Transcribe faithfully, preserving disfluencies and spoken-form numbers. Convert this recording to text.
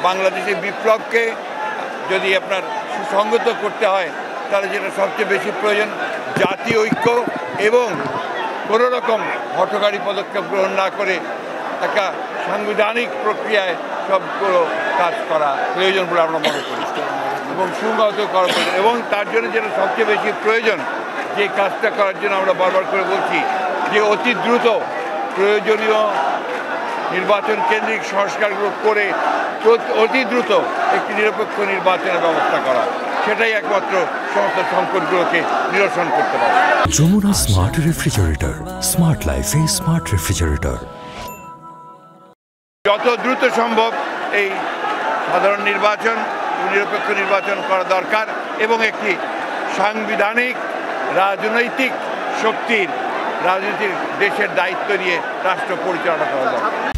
বাংলাদেশের বিপ্লবকে যদি আপনার সুসংগত করতে হয় তাহলে যেটা সবচেয়ে বেশি প্রয়োজন জাতীয় ঐক্য এবং কোনো রকম হঠকারী পদক্ষেপ গ্রহণ না করে একটা সাংবিধানিক প্রক্রিয়ায় সবগুলো কাজ করা প্রয়োজন বলে আমরা মনে করি এবং সুসংগত করা প্রয়োজন। এবং তার জন্য যেটা সবচেয়ে বেশি প্রয়োজন যে কাজটা করার জন্য আমরা বারবার করে বলছি যে অতি দ্রুত প্রয়োজনীয় নির্বাচন কেন্দ্রিক সংস্কারগুলো করে অতি দ্রুত একটি নিরপেক্ষ নির্বাচনের ব্যবস্থা করা, সেটাই একমাত্র সমস্ত সংকটগুলোকে নিরসন করতে পারে। যমুনা স্মার্ট রেফ্রিজারেটর, স্মার্ট লাইফে স্মার্ট রেফ্রিজারেটর। যত দ্রুত সম্ভব এই সাধারণ নির্বাচন, নিরপেক্ষ নির্বাচন করা দরকার এবং একটি সাংবিধানিক রাজনৈতিক শক্তির রাজনীতির দেশের দায়িত্ব নিয়ে রাষ্ট্র পরিচালনা করা দরকার।